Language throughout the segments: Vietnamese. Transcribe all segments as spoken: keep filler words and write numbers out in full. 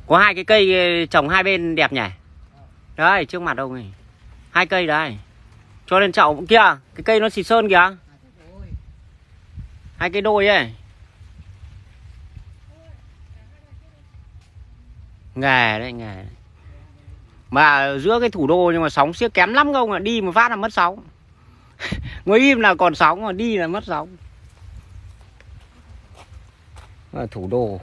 Có hai cái cây trồng hai bên đẹp nhỉ. Đấy, trước mặt ông này. Hai cây đấy. Cho lên chậu kia, cái cây nó xịt sơn kìa. Hai cây đôi ấy. Nghề đấy, nghề đấy. Mà giữa cái thủ đô nhưng mà sóng xiếc kém lắm không ạ. Đi một phát là mất sóng. Ngồi im là còn sóng, mà đi là mất sóng. Ở thủ đô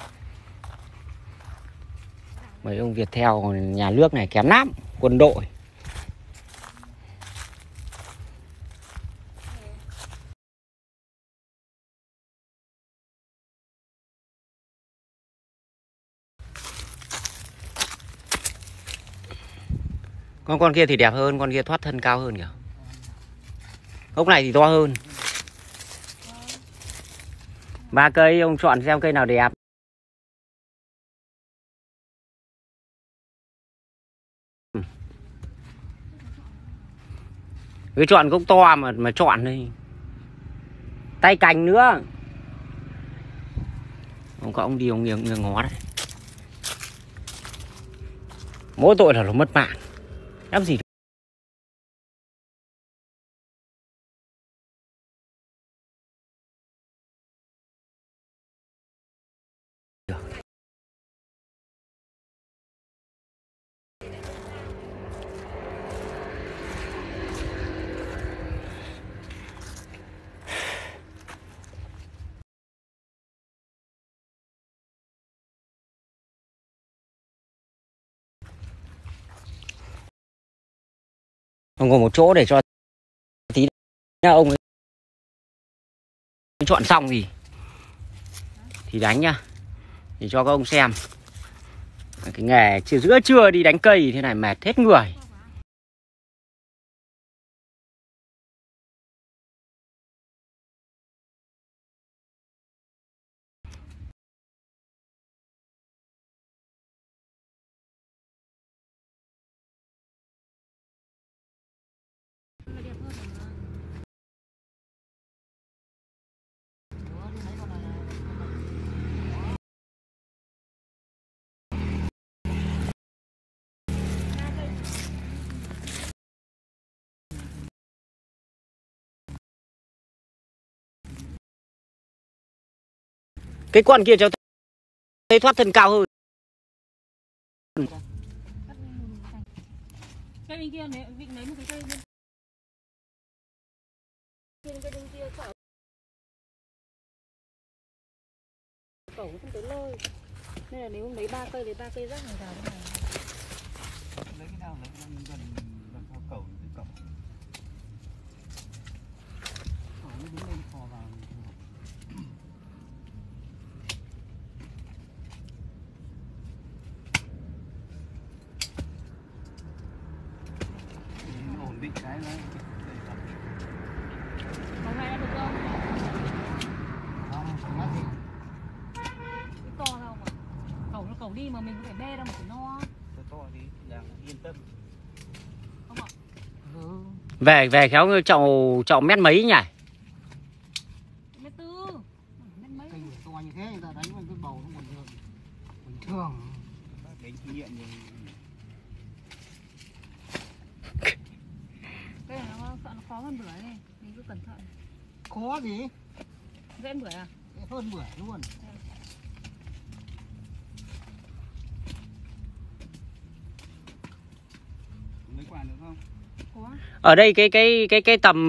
mấy ông Viettel nhà nước này kém lắm. Quân đội. Con con kia thì đẹp hơn, con kia thoát thân cao hơn kìa. Ốc này thì to hơn. Ba cây ông chọn xem cây nào đẹp. Cái chọn cũng to mà mà chọn đi. Tay cành nữa. Ông có ông đi ông nghiêng nghiêng ngó đấy. Mỗi tội là nó mất mạng. Làm gì? Ông có một chỗ để cho tí nha ông ấy. Chọn xong thì thì đánh nhá. Để cho các ông xem. Cái nghề giữa trưa đi đánh cây thế này mệt hết người. Cái con kia cháu thấy thoát thân cao hơn. Cây bên kia này, vịnh lấy một cái cây bên trên cây bên kia chợ. Cổng không tới lơi. Nên là nếu lấy ba cây lấy ba cây rác hàng rào thế này. Lấy cái nào lấy cái nào gần gần sau cổng cái cổng. Nó đứng lên khò vào. Ổn định cái nó. Màu này đã được không? Không, không mất gì. Cái to không mà. Cổng nó cổng đi mà mình có thể bê đâu mà phải no. To thì đang yên tâm. Không ạ? Ừ. Về về khéo chậu chậu mét mấy nhỉ? Mét tư. Mét mấy. Cây to như thế người ta đánh vào cái bầu nó còn bình thường. Đánh kinh nghiệm rồi. Cái này nó sợ nó khó hơn bưởi này, mình cứ cẩn thận. Khó gì? Dễ hơn bưởi à? Hơn bưởi luôn. Lấy quả được không? Có. Ở đây cái cái cái cái tầm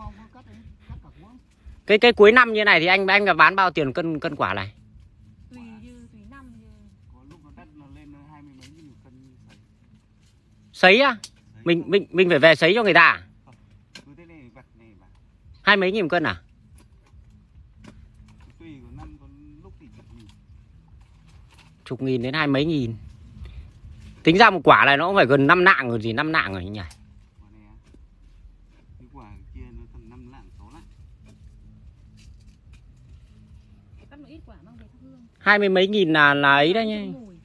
cái cái cuối năm như này thì anh anh là bán bao tiền cân cân quả này? Tùy như tùy năm như... Có lúc nó đắt nó lên hai mươi mấy nghìn cân sấy. Sấy á? Mình mình mình phải về sấy cho người ta à? Cứ thế này vặt này mà. Hai mấy nghìn cân à? Tùy có năm có lúc thì chục nghìn. Chục nghìn đến hai mấy nghìn. Tính ra một quả này nó cũng phải gần năm nạng rồi gì, năm nạng rồi nhỉ? Quả này á. Cái quả kia nó tầm năm lạng sáu lạng. Cắt một ít quả mang về thắp hương. Hai mươi mấy nghìn là là ấy đấy nhá.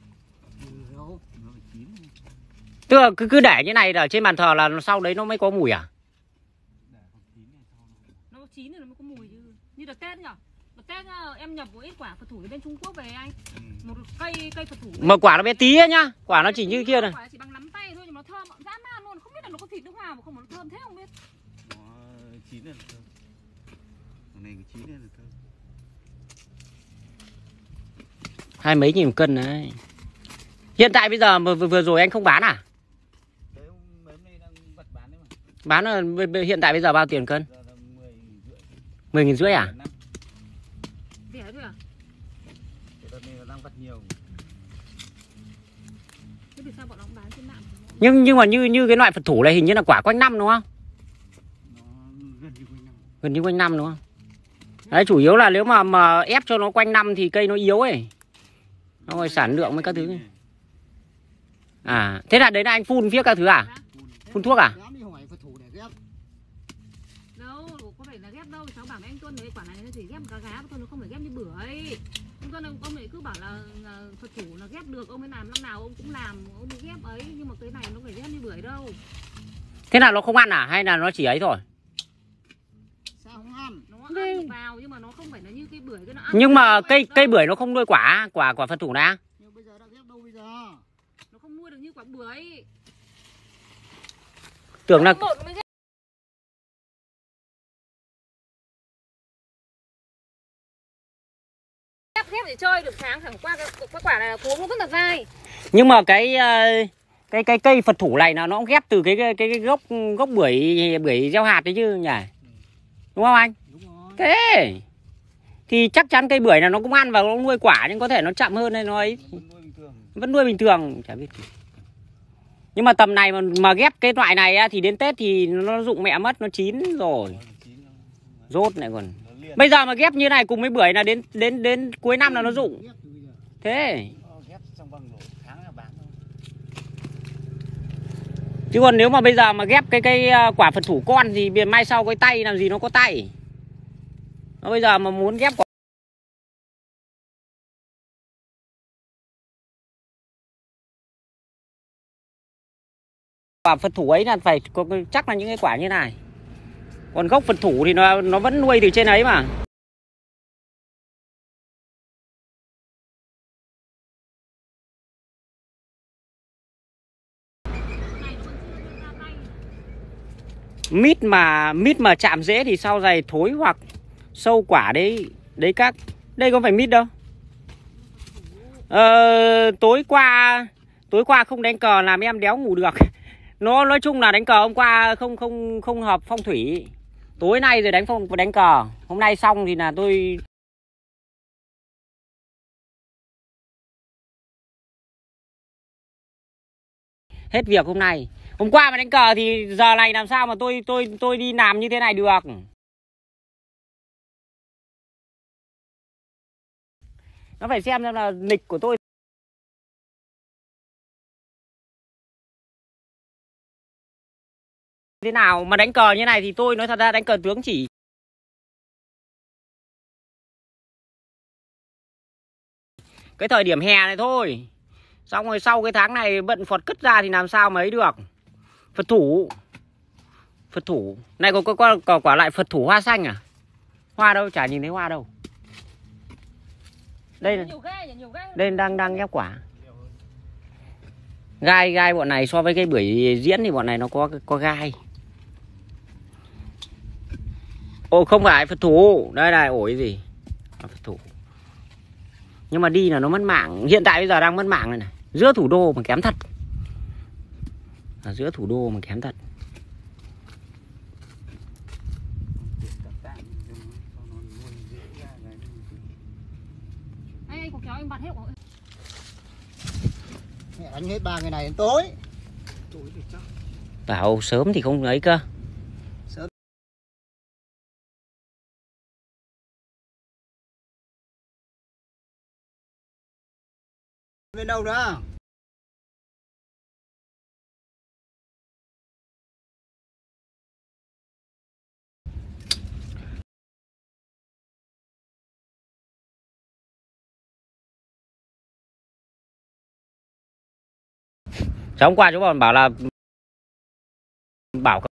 Ừ, Tức là cứ cứ để như này ở trên bàn thờ là sau đấy nó mới có mùi à? Nó chín thì nó mới có mùi chứ. Như đợt Tết nhỉ? Đợt Tết em nhập một ít quả Phật thủ bên Trung Quốc về anh. Ừ. Một cây cây Phật thủ. Mà quả nó bé tí ấy nhá. Quả nó chỉ như kia này. Quả chỉ bằng nắm tay thôi nhưng nó thơm dã man luôn, không biết là nó có thịt nước hoa mà không, nó thơm thế không biết. Nó chín lên là thơm. Cái này chín lên là thơm. Hai mấy nghìn một cân đấy. Hiện tại bây giờ vừa, vừa rồi anh không bán à? Đấy mấy hôm nay đang vật bán đấy mà. Bán là hiện tại bây giờ bao tiền cân? Giờ là mười nghìn rưỡi. mười nghìn rưỡi à? Rẻ thôi à? Cái đợt này là đang vật nhiều. Thế vì sao bọn nó bán trên mạng? Nhưng nhưng mà như như cái loại Phật thủ này hình như là quả quanh năm đúng không? Nó gần như quanh năm. Gần như quanh năm đúng không? Đấy, chủ yếu là nếu mà mà ép cho nó quanh năm thì cây nó yếu ấy. Nó rồi sản lượng với các thứ. À, thế là đấy là anh phun phía các thứ à? Phun thuốc à? Dám đi hỏi Phật thủ để ghép. Đâu, có phải là ghép đâu, cháu bảo với anh Tuân đấy, quả này nó chỉ ghép một cá gá, Tuân nó không phải ghép như bưởi. Anh Tuân ông, ông ấy cứ bảo là, là Phật thủ là ghép được, ông ấy làm năm nào ông cũng làm, ông ấy ghép ấy, nhưng mà cái này nó phải ghép như bưởi đâu. Thế là nó không ăn à? Hay là nó chỉ ấy thôi? Sao không ăn? Nó ăn vào nhưng mà nó không phải là như cái bưởi cái nó ăn. Nhưng mà cây cây bưởi nó không nuôi quả, quả quả Phật thủ này. Nhưng bây giờ đã ghép đâu bây giờ? Nó không nuôi được như quả bưởi. Tưởng là ghép ghép để chơi được tháng thẳng qua cái, cái quả này là cuống nó rất là dai. nhưng mà cái cái cái cây Phật thủ này là nó cũng ghép từ cái cái, cái, cái gốc gốc bưởi bưởi gieo hạt đấy chứ nhỉ? Đúng không anh? Đúng rồi. Thế thì chắc chắn cây bưởi là nó cũng ăn và nó nuôi quả, nhưng có thể nó chậm hơn hay nó ấy. Vẫn nuôi bình thường. Vẫn nuôi bình thường, chả biết. Nhưng mà tầm này mà mà ghép cái loại này á, thì đến Tết thì nó rụng mẹ mất, nó chín rồi. Rốt này còn. Bây giờ mà ghép như này cùng với bưởi là đến đến đến cuối năm là nó rụng. Thế. Ghép trong vòng tháng là bán thôi. Chứ còn nếu mà bây giờ mà ghép cái cây quả Phật thủ con thì mai sau cái tay làm gì nó có tay. Nó bây giờ mà muốn ghép quả quả Phật thủ ấy là phải có, chắc là những cái quả như này. Còn gốc Phật thủ thì nó nó vẫn nuôi từ trên ấy mà. Mít mà mít mà chạm rễ thì sau này thối hoặc sâu quả đấy. Đấy các. Đây có phải mít đâu. Ờ, tối qua tối qua không đánh cờ làm em đéo ngủ được. Nó nói chung là đánh cờ hôm qua không không không hợp phong thủy. Tối nay rồi đánh phong đánh cờ. Hôm nay xong thì là tôi hết việc hôm nay. Hôm qua mà đánh cờ thì giờ này làm sao mà tôi tôi tôi đi làm như thế này được. Nó phải xem xem là lịch của tôi thế nào, mà đánh cờ như này thì tôi nói thật ra đánh cờ tướng chỉ cái thời điểm hè này thôi. Xong rồi sau cái tháng này bận Phật cất ra thì làm sao mà ấy được. Phật thủ. Phật thủ. Này có có, có, có quả lại Phật thủ hoa xanh à? Hoa đâu, chả nhìn thấy hoa đâu. Đây này. Đây đang đang ghép quả. Gai gai bọn này so với cái bưởi diễn thì bọn này nó có có gai. Ồ không phải Phật thủ. Đây này ổi gì? Phật thủ. Nhưng mà đi là nó mất mạng. Hiện tại bây giờ đang mất mạng này này. Giữa thủ đô mà kém thật. Ở giữa thủ đô mà kém thật. Ê, cuộc kéo anh bật hết rồi. Mẹ đánh hết ba ngày này đến tối. Bảo sớm thì không ấy cơ. Sớm. Bên đâu nữa? Hôm qua chú bảo bảo là bảo